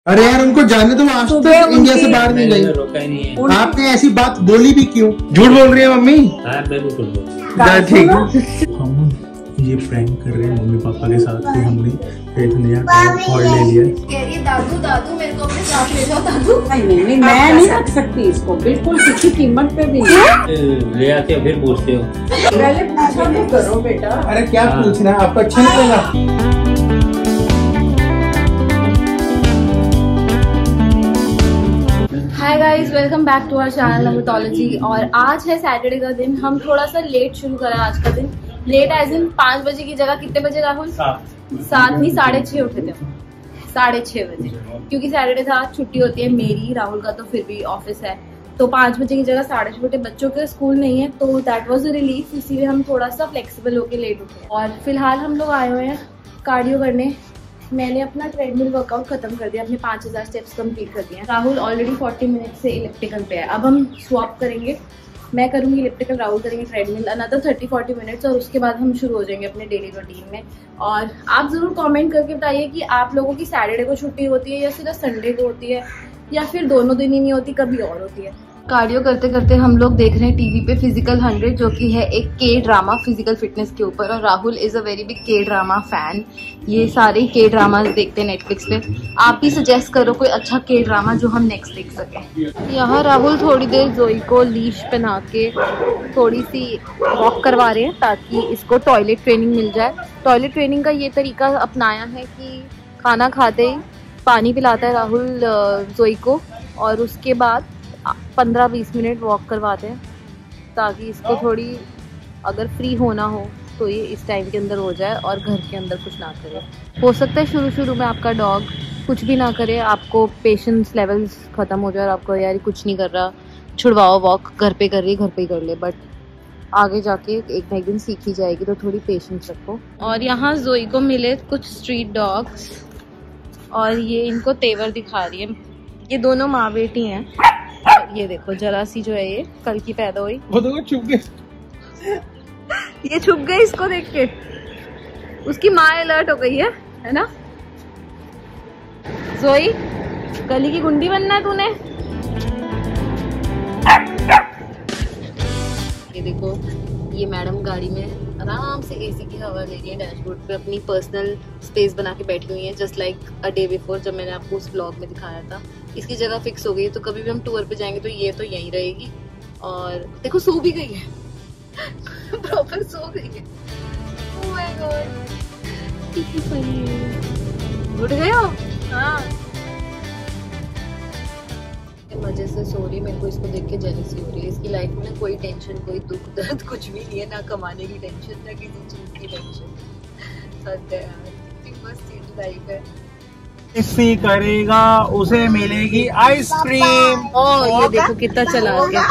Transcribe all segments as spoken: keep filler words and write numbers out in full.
अरे यार उनको जाने तो आज तक इंडिया से बाहर नहीं गई। रोका ही नहीं है। आपने ऐसी बात बोली भी क्यों? झूठ बोल रही है मम्मी। ठीक हम ये प्रैंक कर रहे हैं मम्मी पापा के साथ कि हमने एक नया कार और ले लिया। कह रही है दादू दादू मेरे को अपने साथ ले जाओ दादू। नहीं नहीं नहीं मैं नहीं रख सकती इसको बिल्कुल किसी कीमत पे भी नहीं। ले आते हो फिर पूछते हो। पहले पूछा तो करो बेटा। अरे क्या पूछना है आपको अच्छा नहीं लगा? Hi guys welcome back to our channel नमोटोलॉजी। और आज है सैटरडे का दिन। हम थोड़ा सा लेट शुरू करा आज का दिन। लेट एज इन पाँच बजे की जगह कितने बजे राहुल? सात नहीं साढ़े छः उठे थे। साढ़े छः बजे क्योंकि सैटरडे था, छुट्टी होती है मेरी, राहुल का तो फिर भी ऑफिस है, तो पाँच बजे की जगह साढ़े छः उठे। बच्चों के स्कूल नहीं है तो दैट वाज अ रिलीफ, इसीलिए हम थोड़ा सा फ्लेक्सिबल होके लेट उठे। और फिलहाल हम लोग आए हुए हैं कार्डियो करने। मैंने अपना ट्रेडमिल वर्कआउट खत्म कर दिया, अपने पाँच हज़ार स्टेप्स कंप्लीट कर दिए। राहुल ऑलरेडी चालीस मिनट से इलेक्ट्रिकल पे है। अब हम स्वैप करेंगे, मैं करूंगी इलेक्ट्रिकल, राहुल करेंगे treadmill, another thirty forty minutes, और उसके बाद हम शुरू हो जाएंगे अपने डेली रूटीन में। और आप ज़रूर कमेंट करके बताइए कि आप लोगों की सैटरडे को छुट्टी होती है या सीधा संडे को होती है या फिर दोनों दिन ही नहीं होती, कभी और होती है। कार्डियो करते करते हम लोग देख रहे हैं टीवी पे फिजिकल हंड्रेड, जो कि है एक के ड्रामा फिजिकल फिटनेस के ऊपर। और Rahul is a very big K drama fan. ये सारे के ड्रामा देखते हैं नेटफ्लिक्स पे। आप भी सजेस्ट करो कोई अच्छा के ड्रामा जो हम नेक्स्ट देख सकें। यहाँ राहुल थोड़ी देर जोई को लीश पहना के थोड़ी सी वॉक करवा रहे हैं ताकि इसको टॉयलेट ट्रेनिंग मिल जाए। टॉयलेट ट्रेनिंग का ये तरीका अपनाया है कि खाना खाते ही पानी पिलाता है राहुल जोई को, और उसके बाद पंद्रह बीस मिनट वॉक करवाते हैं ताकि इसको थोड़ी अगर फ्री होना हो तो ये इस टाइम के अंदर हो जाए और घर के अंदर कुछ ना करे। हो सकता है शुरू शुरू में आपका डॉग कुछ भी ना करे, आपको पेशेंस लेवल्स ख़त्म हो जाए और आपको यार कुछ नहीं कर रहा, छुड़वाओ वॉक, घर पे कर रही घर पे ही कर ले। बट आगे जाके एक ना एक दिन सीख ही जाएगी, तो थोड़ी पेशेंस रखो। और यहाँ जोई को मिले कुछ स्ट्रीट डॉग्स और ये इनको तेवर दिखा रही है। ये दोनों माँ बेटी हैं। ये देखो जरा सी जो है ये कल की पैदा हुई, वो तो छुप गए। ये छुप गए इसको देख के, उसकी माँ अलर्ट हो गई है है ना? जोई गली की गुंडी बनना है तूने। ये देखो ये मैडम गाड़ी में आराम से एसी की हवा ले रही है, डैशबोर्ड पे अपनी पर्सनल स्पेस बना के बैठी हुई है, just like a day before जब मैंने आपको उस ब्लॉग में दिखाया था। इसकी जगह फिक्स हो गई है, तो कभी भी हम टूर पे जाएंगे तो ये तो यहीं रहेगी। और देखो सो भी गई है प्रॉपर सो गई है। ओह माय गॉड कितनी फनी है। उठ गए हो? हाँ मजे से सो रही। मेरे को इसको देख के जेलसी हो रही है। इसकी लाइफ में कोई टेंशन, कोई दुख दर्द कुछ भी नहीं है, ना कमाने की टेंशन ना किसी चीज की टेंशन। सत्य यार कितनी मस्त लाइफ है। किसी करेगा उसे मिलेगी आइसक्रीम। ओह ये देखो कितना चला गया।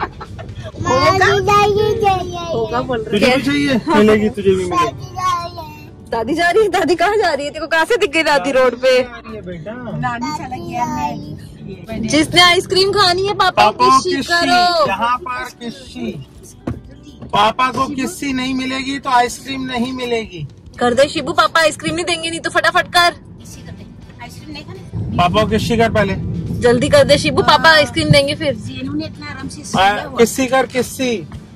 होगा बोल रही है। चाहिए मिलेगी तुझे भी मिलेगी। दादी जा रही है? दादी कहाँ जा रही है? तेरे को कहाँ से दिख गई दादी रोड पे? बेटा नानी चला गया। जिसने आइसक्रीम खानी है पापा को किस्सी करो। यहाँ पर किस्सी, पापा को किस्सी नहीं मिलेगी तो आइसक्रीम नहीं मिलेगी। कर दे शिबू, पापा आइसक्रीम नहीं देंगे, नहीं तो फटाफट कर। आइसक्रीम नहीं खाने? पापा को किस्सी कर पहले, जल्दी कर दे शिबू, पापा आइसक्रीम देंगे फिर। जेनू ने इतना आराम से किस्सी कर किस्सी।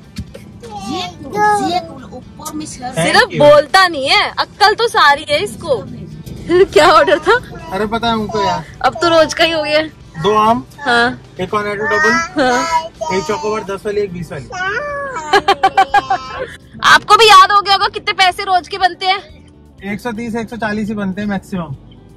ऊपर में सिर्फ बोलता नहीं है, अक्कल तो सारी है इसको। क्या ऑर्डर था? अरे पता है उनको यार, अब तो रोज का ही हो गया। दो आम, हाँ एक कॉर्नेटो डबल, हाँ एक चॉकोबार दस वाली, एक बीस वाली। आपको भी याद हो गया होगा कितने पैसे रोज के बनते हैं? एक सौ तीस एक सौ चालीस ही बनते हैं मैक्सिमम।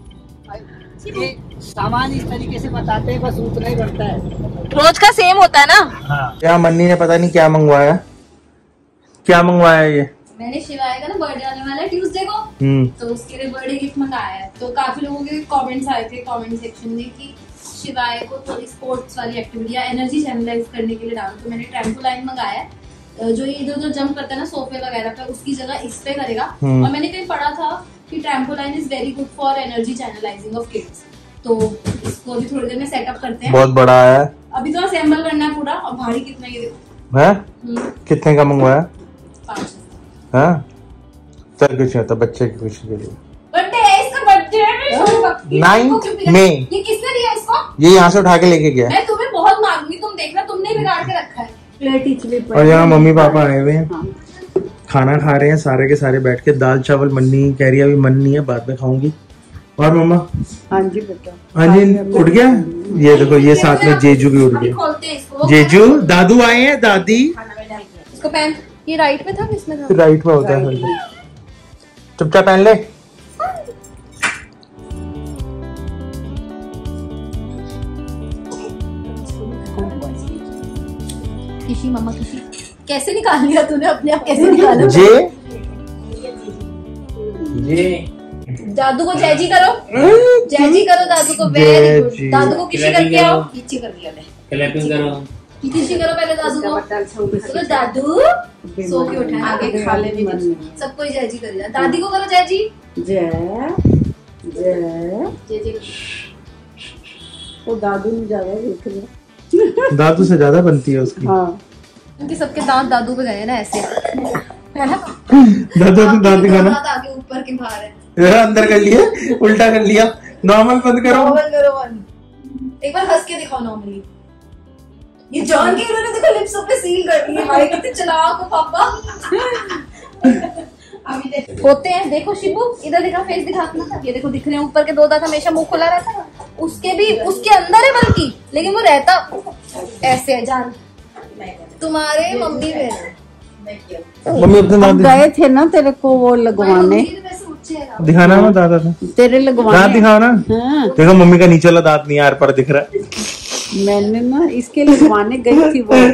सामान इस तरीके से बताते हैं, बस उतना ही बढ़ता है। रोज का सेम होता है ना? हाँ। क्या मन्नी ने पता नहीं क्या मंगवाया, क्या मंगवाया ये? मैंने शिवाय का ना बर्थडे आने वाला है ट्यूसडे को, तो उसके लिए बर्थडे गिफ्ट मंगाया है। तो काफी लोगों के कमेंट्स आए थे कमेंट सेक्शन में कि शिवाय को थोड़ी स्पोर्ट्स वाली एक्टिविटी या एनर्जी चैनलाइज करने के लिए डालो, तो मैंने ट्रैम्पोलाइन मंगाया है। जो ये इधर उधर जंप करता है ना सोफे वगैरह पे, उसकी जगह इस पे करेगा। और मैंने कहीं पढ़ा था कि trampoline is very good for energy channelizing of kids. तो इसको अभी थोड़ी देर में सेटअप करते हैं। बहुत बड़ा है, अभी तो असेंबल करना है पूरा। और भारी कितना ये देखो है, कितने का मंगवाया? पाँच। हाँ चल कुछ नहीं होता, बच्चे की खुशी के लिए। बर्थडे है इसका, बर्थडे है। नाइन्थ में। ये किसने दिया इसको? ये यहाँ से उठा के लेके गया। मैं तुम्हें बहुत मारूंगी, तुम देखना, तुमने बिगाड़ के रखा है। प्लेट और यहाँ मम्मी पापा आए हुए हैं, खाना खा रहे हैं सारे के सारे बैठ के। दाल चावल मन्नी कह रही है अभी मन नहीं है, बाद में खाऊंगी। और मम्मा? हाँ जी बेटा। हाँ जी, उठ गया। ये देखो, ये साथ में जेजू भी उठ गया। जेजू, दादू आए हैं, दादी। इसको पहन। ये राइट में था, किसमें था? राइट में होता है। चुपचाप पहन ले। किसी मम्मा किसी कैसे निकाल लिया तूने अपने आप? कैसे निकाला? जे जे दादू को जैजी करो, जैजी करो दादू को। Very good. दादू को किसी करके आओ। किसी कर दिया मैं। क्लैपिंग करो, किसी करो पहले दादू को। तो दादू सो के उठा, आगे खा ले। सबको ही जैजी कर दिया। दादी को करो जैजी। जय जय जय। वो दादू ने ज्यादा देख लिया। दादू से ज्यादा बनती है उसकी। हाँ, उनके सबके दांत दादू पे गए ना, ऐसे है ना। दादू अपने दांत दिखाना। आगे ऊपर के बाहर है। अंदर कर लिया, उल्टा कर लिया। नॉर्मल बंद करो, नॉर्मल करो बंद। एक बार हंस के दिखाओ नॉर्मली। ये जॉन के इन्होंने देखो लिप्सों पे सील कर दी है। भाई कितने चालाक हो पापा। अभी देखो होते हैं। देखो शिबू, इधर दिखा, फेस दिखा अपना। ये देखो दिख रहे हैं ऊपर के दो दांत, हमेशा मुंह खुला रहता है। उसके भी उसके अंदर है बल्कि, लेकिन वो रहता ऐसे है। जान तुम्हारे मम्मी में मम्मी अपने दांत गए थे ना तेरे को वो लगवाने। दिखाना ना दादा था तेरे लगवाने। दांत दिखाओ ना। हाँ। देखो मम्मी का नीचे वाला दांत नहीं यार पर दिख रहा है। मैंने ना इसके लगवाने गई थी वो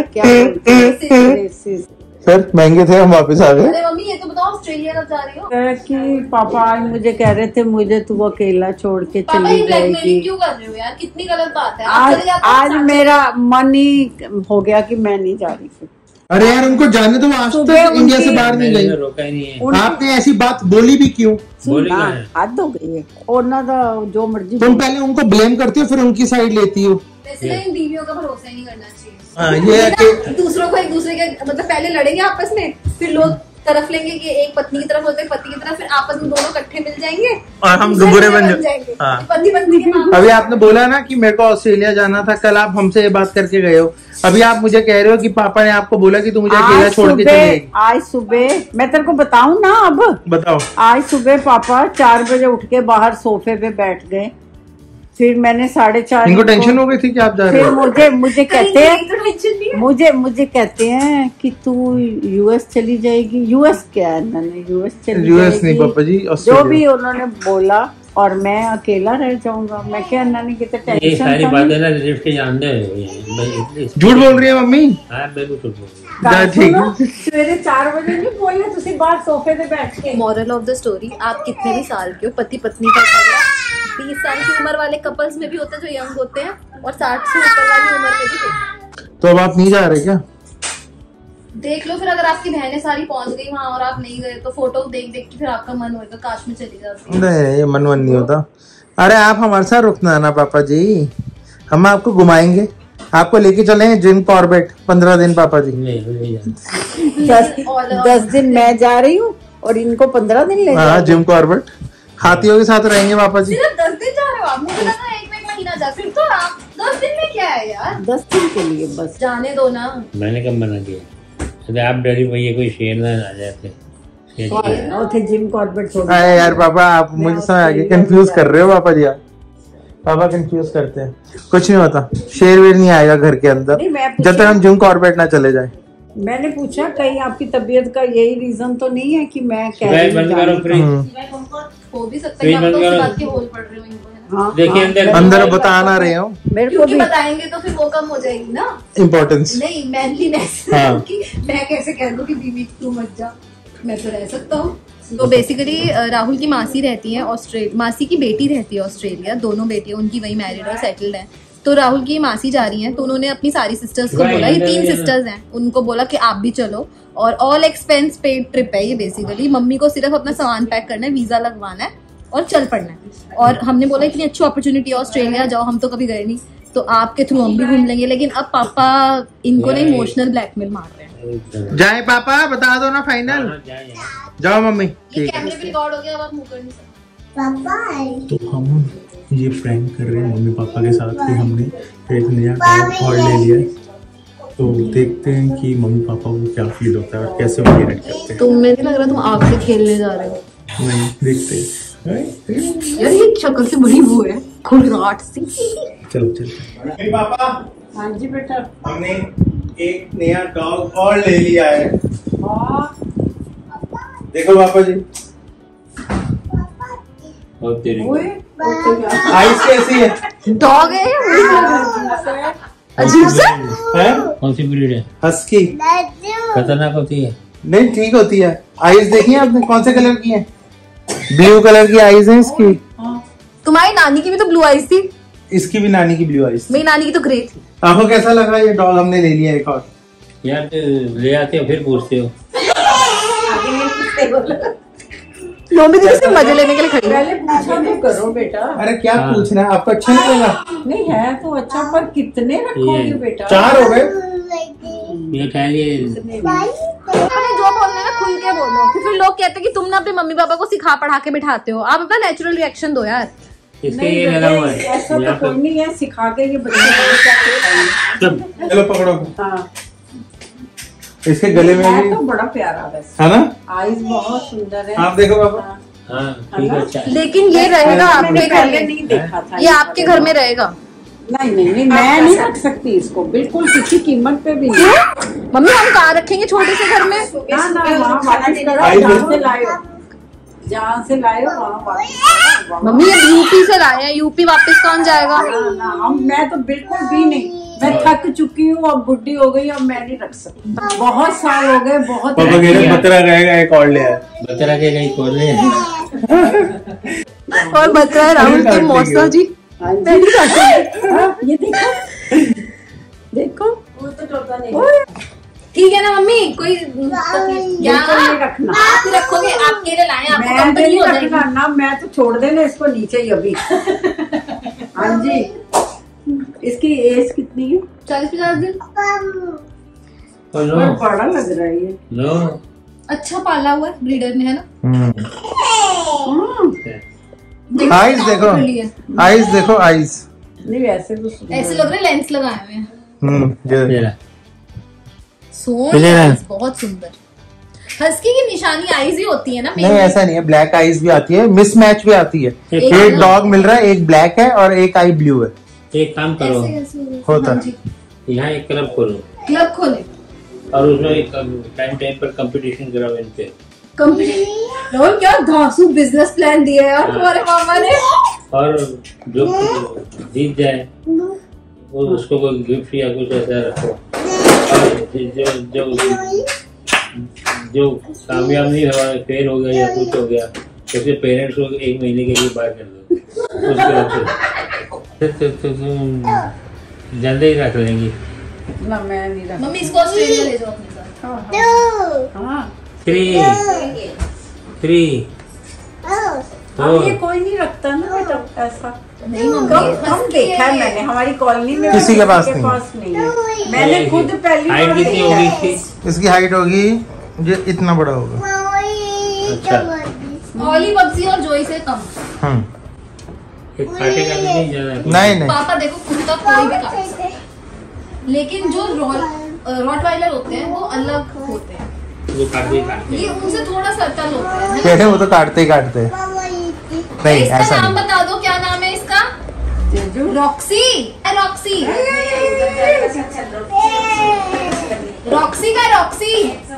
क्या फिर महंगे थे, हम वापस आ गए। अरे मम्मी ये तो बताओ, ऑस्ट्रेलिया कब जा रही हो? कि पापा आज मुझे कह रहे थे मुझे तू अकेला छोड़ के चली जाएगी। क्यों कर रहे हो यार? कितनी गलत बात है। आज आज मेरा मन ही हो गया कि मैं नहीं जा रही थी। अरे यार उनको जाने तो आज तक इंडिया से बाहर नहीं गई। रोका ही नहीं है। आपने ऐसी बात बोली भी क्यों? हद हो गई है। और ना जो मर्जी तुम पहले उनको ब्लेम करती हो, फिर उनकी साइड लेती हो। वैसे इन बीवियों का भरोसा ही नहीं करना चाहिए। हाँ, ये कि दूसरों को एक दूसरे के मतलब पहले लड़ेंगे आपस में, फिर लोग तरफ लेंगे कि एक पत्नी की तरफ होते पति की तरफ, फिर आपस में दोनों इकट्ठे मिल जाएंगे और हम दुबुरे बन जाएंगे। हाँ। पति पत्नी के नाम। अभी आपने बोला ना कि मेरे को ऑस्ट्रेलिया जाना था, कल आप हमसे ये बात करके गए हो। अभी आप मुझे कह रहे हो कि पापा ने आपको बोला कि तू मुझे अकेला छोड़ के चलेगी। आज सुबह मैं तेरे को बताऊं ना, अब बताओ। आज सुबह पापा चार बजे उठ के बाहर सोफे पे बैठ गए। फिर मैंने साढ़े चार इनको टेंशन हो गई थी कि आप जा रहे हो। मुझे मुझे कहते हैं मुझे मुझे कहते हैं कि तू यूएस चली जाएगी। यूएस क्या है? मैंने यूएस चली यूएस नहीं पापा जी, जो भी उन्होंने बोला, और मैं अकेला रह जाऊंगा। मैं क्या नानी की टेंशन ये सारी बातें ना रिलेट के जानते हैं। झूठ बोल रही है मम्मी। हाँ बिल्कुल झूठ बोल रही है। ठीक। सवेरे चार बजे नहीं बोलने, तुसी बाहर सोफे पे बैठ के। मॉरल ऑफ द स्टोरी, आप कितने भी साल के हो, पति पत्नी का झगड़ा बीस साल की उम्र वाले कपल्स में भी होते हैं जो यंग होते हैं, और साठ से ऊपर वाली उम्र में भी होते हैं। तो अब आप नहीं जा रहे क्या? देख लो फिर, अगर आपकी बहनें सारी पहुंच गई वहाँ और आप नहीं गए तो फोटो देख देख के फिर आपका मन होगा काश में चली जाती। नहीं, ये मन मन नहीं होता। अरे आप हमारे साथ रुकना ना पापा जी, हम आपको घुमाएंगे, आपको लेके चलेंगे जिम कॉर्बेट पंद्रह दिन पापा जी। दस दस दिन मैं जा रही हूँ और इनको पंद्रह दिन ले। हाँ जिम कॉर्बेट हाथियों के साथ रहेंगे पापा जी। सिर्फ दस दिन जा रहे हो आप? मुझे लगा एक एक महीना जा। फिर तो आप दस दिन में क्या है यार? दस दिन के लिए बस जाने दो ना। मैंने कब मना किया? आप डरी भैया कोई शेर ना आ जाते। जिम कॉर्बेट छोड़। अरे यार पापा आप मुझे समझ आगे कंफ्यूज कर रहे हो पापा जी। आप पापा कंफ्यूज करते हैं। कुछ नहीं होता, शेर वेर नहीं आएगा घर के अंदर जब तक हम जिम कॉर्बेट ना चले जाए। मैंने पूछा कहीं आपकी तबीयत का यही रीजन तो नहीं है कि मैं कह हो भी सकता है आप तो उस बात के होल पड़ रहे हो इनको, है ना? हाँ, देखिए अंदर अंदर बता ना रहे हो मेरे को भी बताएंगे तो फिर वो कम हो जाएगी ना इम्पोर्टेंस। नहीं मैनलीनेस। हाँ। कि मैं कैसे कह दूं कि बीवी तू मत जा, मैं तो रह सकता हूँ। तो बेसिकली राहुल की मासी रहती है ऑस्ट्रेलिया, मासी की बेटी रहती है ऑस्ट्रेलिया, दोनों बेटियां उनकी वही मैरिड और सेटल्ड है। तो राहुल की मासी जा रही हैं, तो उन्होंने अपनी सारी सिस्टर्स को बोला, ये तीन सिस्टर्स हैं, उनको बोला कि आप भी चलो, और ऑल एक्सपेंस पेड ट्रिप है ये। बेसिकली मम्मी को सिर्फ अपना सामान पैक करना है, वीजा लगवाना है और चल पड़ना है। और हमने बोला इतनी अच्छी अपॉर्चुनिटी है, ऑस्ट्रेलिया जाओ, हम तो कभी गए नहीं, तो आपके थ्रू हम भी घूम लेंगे। लेकिन अब पापा इनको ना इमोशनल ब्लैकमेल मार रहे हैं। जाए पापा, बता दो ना फाइनल। जाओ मम्मी। ये कैमरे पे रिकॉर्ड हो गया, अब आप मुंह कर नहीं सकते। तो हम ये प्रैंक कर रहे हैं मम्मी पापा के साथ कि हमने एक नया डॉग और ले लिया है। तो देखते हैं कि मम्मी पापा को क्या फील होता है और कैसे वो रिएक्ट करते हैं। तुम मुझे लग रहा है तुम आग से खेलने जा रहे हो। नहीं, देखते हैं। यार ये शक्ल से बड़ी वो है खुलराट सी। चलो चलो पापा। हाँ जी बेटा, हमने एक नया डॉग और ले लिया है। देखो पापा जी, आइस कैसी है? डॉग है या अजीब सा है? कौन सी ब्रीड है? हस्की। खतरनाक होती है? नहीं, ठीक होती है। आइस देखी है आपने कौन से कलर की है? ब्लू कलर की आइस है इसकी। तुम्हारी नानी की भी तो ब्लू आइज थी। इसकी भी नानी की ब्लू आइस। मेरी नानी की तो ग्रे थी। आपको कैसा लगा ये डॉग हमने ले लिया एक और? यार ले आते हो फिर पूछते हो। मम्मी तो इससे मजे लेने के लिए खड़ी है। पहले पूछा तो करो बेटा। अरे क्या पूछना है आपको? अच्छा नहीं लगा? नहीं है तो अच्छा, पर कितने रखोगे बेटा? चार हो गए। ये ठहरिए, मैंने जो बोलना है ना खुल के बोलो, कि फिर लोग कहते हैं कि तुम ना अपने मम्मी पापा को सिखा पढ़ा के बिठाते हो। आप अपना नेचुरल रिएक्शन दो यार। इसके ये लगा हुआ है। ऐसा तो कोई नहीं है, सिखा के ये बच्चे को क्या सिखाएंगे। चलो पकड़ो। हाँ, इसके गले में है भी तो बड़ा प्यारा वैसे है ना? आईज बहुत सुंदर है। आप देखो पापा। हाँ ठीक है, अच्छा। लेकिन ये रहेगा आपके घर में, नहीं देखा था ये आपके घर में रहेगा। नहीं नहीं नहीं, मैं नहीं रख सकती इसको, बिल्कुल किसी कीमत पे भी नहीं। मम्मी हम कहाँ रखेंगे छोटे से घर में? ना ना, वहाँ वापस करो, जहाँ से लाए जहाँ से लाए वहाँ वापस करो। मम्मी ये यूपी से लाए हैं, यूपी वापस कौन जाएगा? ना ना, हम मैं तो बिल्कुल भी नहीं, मैं थक चुकी हूँ, अब बुढ़ी हो गई, अब मैं नहीं रख सकती। बहुत साल हो गए, बहुत। पापा कह रहे बतरा रहेगा एक और ले आए। बतरा के कहीं खोल ले। और बता है राहुल के मौसा जी। हाँ, ये देखो देखो, वो तो टोटा नहीं। ठीक है ना मम्मी, कोई क्या नहीं रखना, आप ही रखोगे? आपके लिए लाए, आपको मैं कंपनी नहीं हो जाएगी। रखना ना, मैं तो छोड़ देना इसको नीचे ही अभी। हाँ जी, इसकी एज कितनी है? चालीस पचास दिन। लो बड़ा लग रहा है ये। लो, अच्छा पाला हुआ है ब्रीडर ने, है ना? आइस देखो, आइस देखो, आइस नहीं वैसे तो ऐसे लग रहे लेंस लगाए हुए हैं। हम्म, सोच बहुत सुंदर। हस्की की निशानी आइज ही होती है ना? नहीं ऐसा नहीं है, ब्लैक आइज भी आती है, मिसमैच भी आती है। एक डॉग मिल रहा है, एक ब्लैक है और एक आई ब्लू है। एक काम करो, होता यहाँ एक क्लब खोलो, क्लब खोले और उसमें एक टाइम टाइम पर कंपटीशन कराओ इनके। कंपटीशन? और क्या धांसू बिजनेस प्लान दिया यार तुम्हारे मामा ने। और जो जीत जाए वो उसको कोई गिफ्ट या कुछ ऐसा रखो। और जो जो जो कामयाब नहीं हुआ, फेल हो गया या कुछ हो गया, तो उसके पेरेंट्स को एक महीने के लिए बाहर कर दो उसके तो जल्दी ही रख लेंगी ना। मैं नहीं रख। मम्मी इसको ऑस्ट्रेलिया ले जाओ अपने साथ। हाँ, थ्री थ्री अब ये कोई नहीं रखता ना बेटा ऐसा। नहीं मम्मी, कम कम देखा है मैंने, हमारी कॉलोनी में किसी के पास नहीं। पास नहीं है। मैंने खुद पहली हाइट बार कितनी देखा होगी है। इसकी? इसकी हाइट होगी जो इतना बड़ा होगा। अच्छा, ऑली बब्जी और जोई से कम। हम्म, एक काटेगा भी नहीं ज्यादा। नहीं नहीं, पापा देखो कुत्ता कोई भी काट सकता है, लेकिन जो रॉटवाइलर होते हैं वो अलग होते हैं। वो काटते ही काटते ये उनसे थोड़ा सर्टल होता है, है ना? कहते वो तो काटते ही काटते हैं। नहीं इसका ऐसा नाम नहीं। बता दो, क्या नाम है इसका? रॉक्सी। रॉक्सी रॉक्सी का रॉक्सी।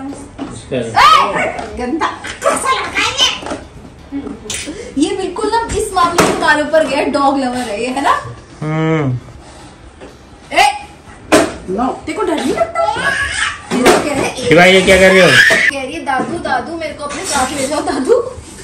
गंदा कैसा लगा ये? ये बिल्कुल ना इस मामले में तुम्हारे ऊपर गया, डॉग लवर है ये, है ना? हम्म, ए नो, देखो डर नहीं लगता? ये तो कह रहे हैं, शिवा ये क्या कर रहे हो? कह रही है दादू दादू मेरे को अपने साथ ले जाओ दादू।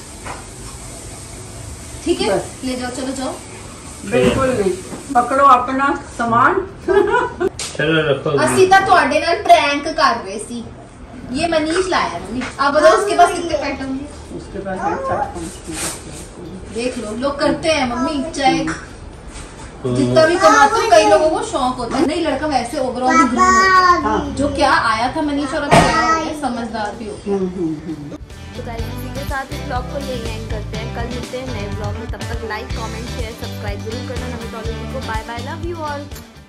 ठीक है ले जाओ, चलो जाओ। बिल्कुल नहीं, पकड़ो अपना सामान। चलो रखो। ਅਸੀਂ ਤਾਂ ਤੁਹਾਡੇ ਨਾਲ प्रैंक कर रहे सी। ये मनीष लाया मम्मी। आप बताओ उसके पास कितने पेट होंगे? उसके पास है चार पाँच। देख लो, लोग करते हैं मम्मी, चाहे जितना भी कमाते हो, कई लोगों को शौक होता है। नहीं लड़का वैसे ओवरऑल भी ग्रूम होता है। जो क्या आया था मनीष और समझदार भी होता है। साथ इस ब्लॉग को यही एंड करते हैं। कल मिलते हैं नए ब्लॉग में, तब तक लाइक कमेंट शेयर सब्सक्राइब जरूर करना नमितोलॉजी को। Bye bye, love you all.